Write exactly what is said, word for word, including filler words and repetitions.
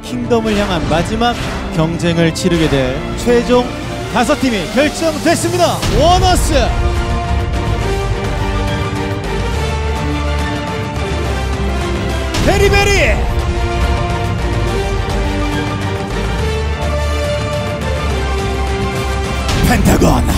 킹덤을 향한 마지막 경쟁을 치르게 될 최종 다섯 팀이 결정됐습니다. 원어스 베리베리 펜타곤